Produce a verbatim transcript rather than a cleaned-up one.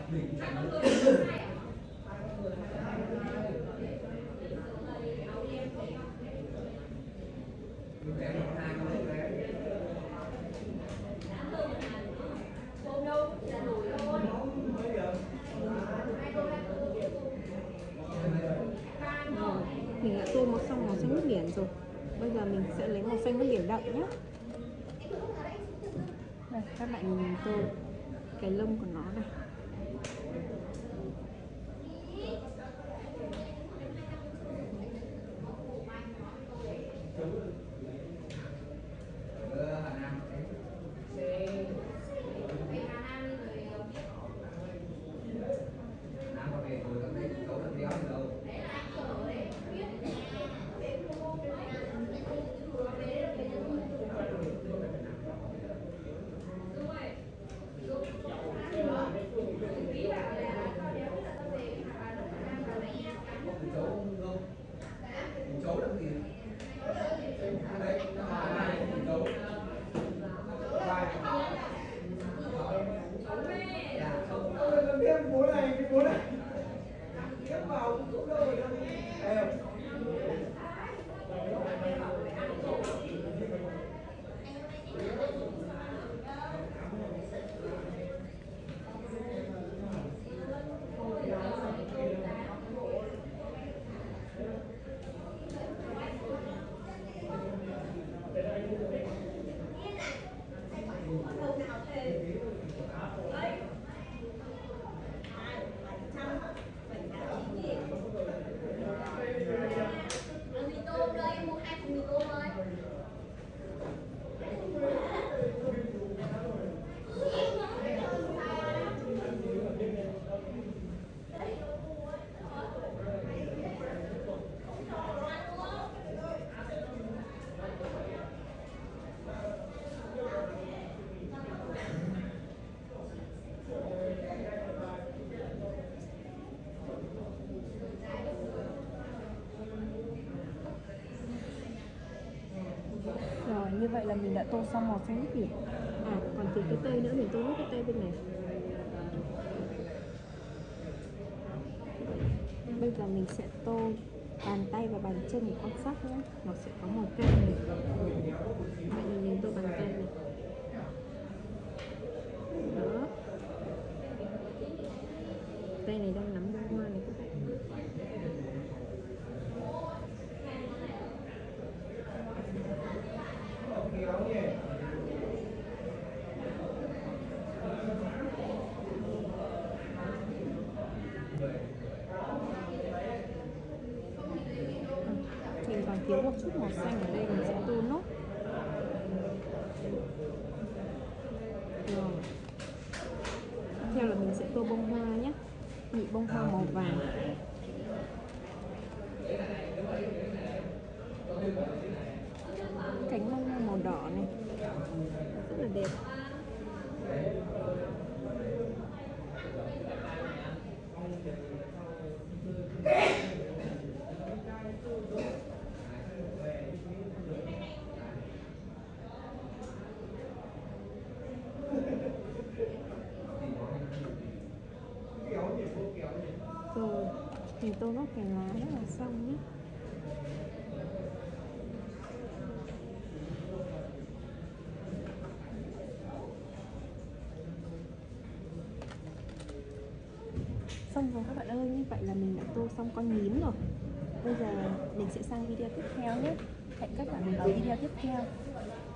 Mình đã tô màu xong màu xanh nước biển rồi. Bây giờ mình sẽ lấy màu xanh nước biển đậm nhé. Đây, các bạn nhìn tô cái lông của nó này. Bố này, cái bố này tiếp vào cũng đâu rồi đâu. Rồi, như vậy là mình đã tô xong màu xanh nước biển. À, còn từ cái tay nữa, mình tô nốt cái tay bên này. Bây giờ mình sẽ tô bàn tay và bàn chân của con sóc nhé. Nó sẽ có màu cam này. Vậy thì mình tô bàn tay này. Đó. Tay này đang nắm bông hoa này các bạn. Mình còn thiếu một chút màu xanh ở đây, mình sẽ tô nốt. Rồi. Tiếp theo là mình sẽ tô bông hoa nhé. Nhị bông hoa màu vàng. Cánh bông hoa màu đỏ này rất là đẹp. Rồi, mình tô nốt cành lá rất là xong nhé. Xong rồi các bạn ơi, như vậy là mình đã tô xong con nhím rồi. Bây giờ mình sẽ sang video tiếp theo nhé. Hẹn các bạn ở video tiếp theo.